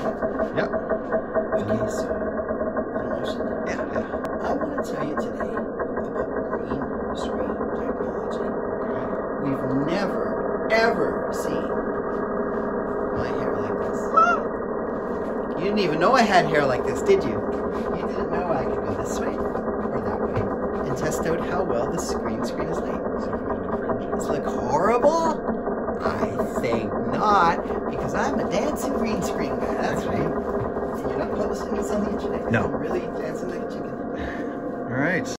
Yep. Okay, so Yeah. I want to tell you today about green screen technology. We've never, ever seen my hair like this. You didn't even know I had hair like this, did you? You didn't know I could go this way or that way and test out how well the green screen is laid. Does it look horrible? I think not, because I'm a dancing green screen guy. That's right. And you're not posting this on the internet. No. I'm really dancing like a chicken. All right.